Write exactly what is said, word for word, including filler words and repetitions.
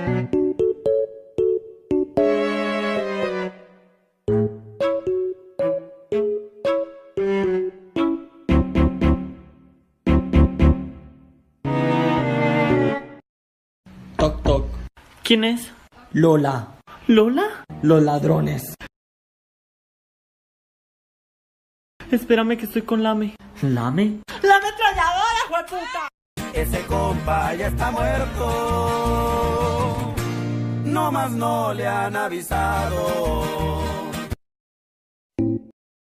Toc, toc. ¿Quién es? Lola. ¿Lola? Los ladrones. Espérame que estoy con Lame. ¿Lame? ¡La ametralladora, jueputa! Ese compa ya está muerto, no más no le han avisado.